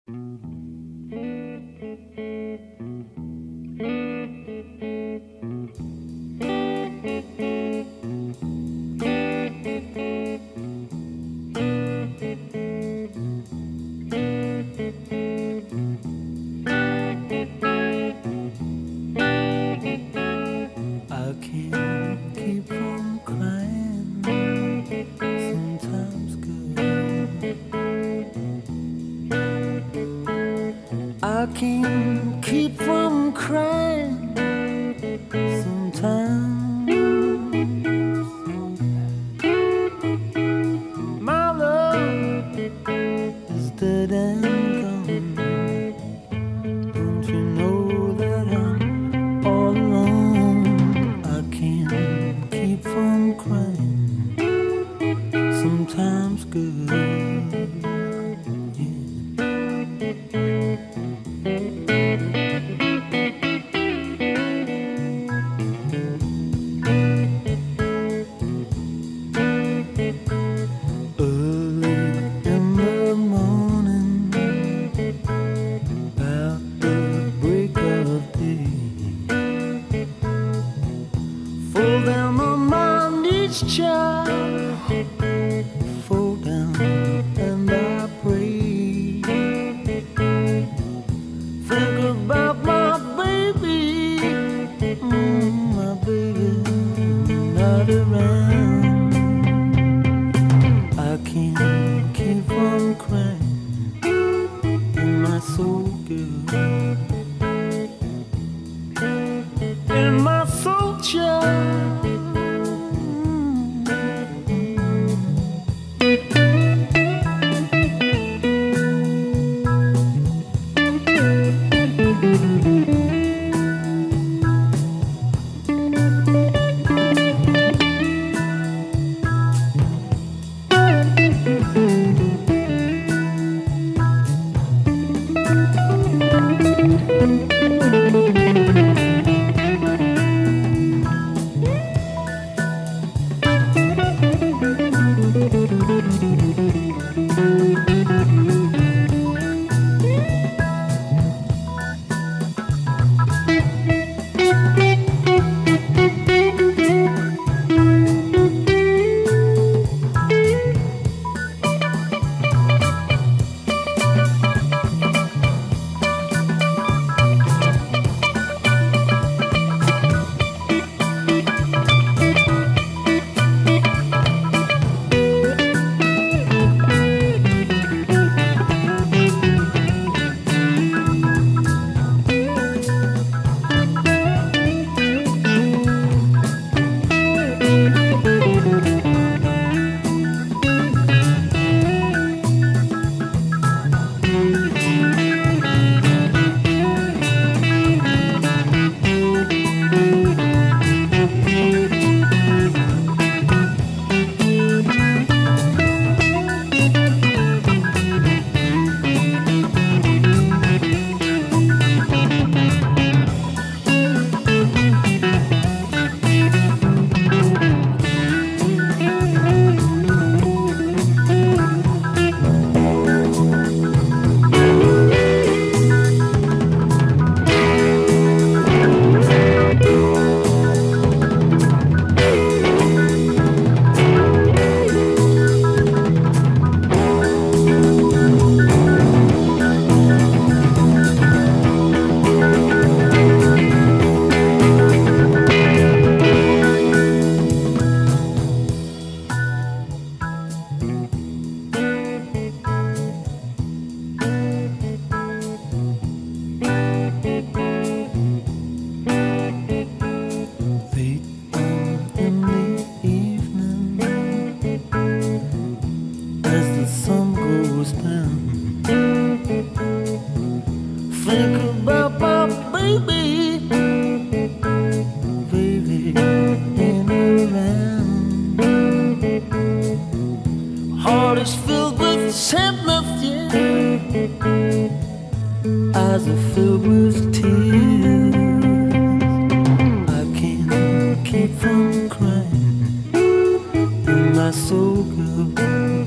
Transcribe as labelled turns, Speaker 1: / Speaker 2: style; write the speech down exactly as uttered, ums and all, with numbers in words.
Speaker 1: I can't keep from crying. Sometimes good. I can't keep from crying. Sometimes my love is dead and gone. Don't you know that I'm all alone? I can't keep from crying. Sometimes good, yeah. Early in the morning, about the break of day, fall down on my knees, child, fall down and I pray. Think about my baby, mm, my baby not around. I can't keep from crying, and my soul good, and my soul child. Think about my baby, baby ain't around. Heart is filled with sadness, yeah. Eyes are filled with tears. I can't keep from crying, and my soul goes.